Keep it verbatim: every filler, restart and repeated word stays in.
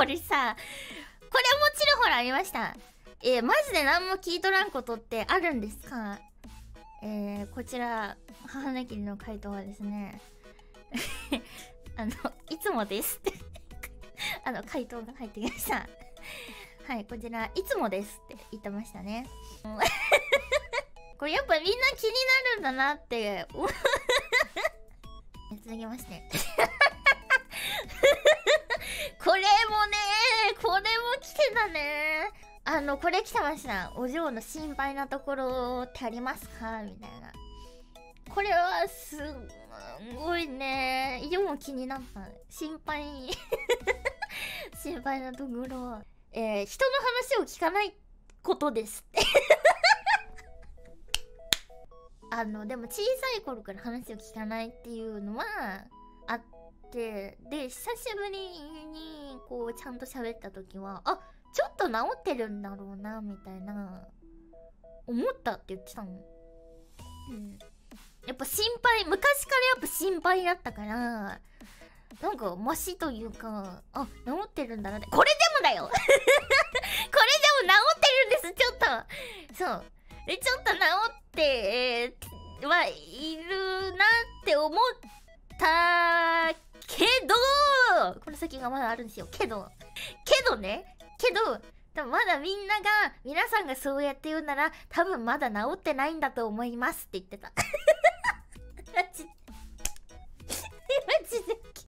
これさ、これもちろほらありました。えー、マジで何も聞いとらんことってあるんですか？えー、こちら母なきりの回答はですねあのいつもですってあの回答が入ってきました。はい、こちらいつもですって言ってましたねこれやっぱみんな気になるんだなって続きましてこれもねこれも来てたね。あのこれ来てました。お嬢の心配なところってありますかみたいな。これはすごいね。以上も気になった。心配心配なところ、えー、人の話を聞かないことですってあのでも小さい頃から話を聞かないっていうのはあって、で久しぶりにこうちゃんと喋った時はあちょっと治ってるんだろうなみたいな思ったって言ってたの。うん、やっぱ心配、昔からやっぱ心配だったからなんかマシというか、あ治ってるんだなって。これでもだよこれでも治ってるんです。ちょっとそうでちょっと治ってえー、はいるなって思ったけど、この先がまだあるんですよ。けどけどねけどでもまだみんなが皆さんがそうやって言うなら多分まだ治ってないんだと思いますって言ってたマジでマジで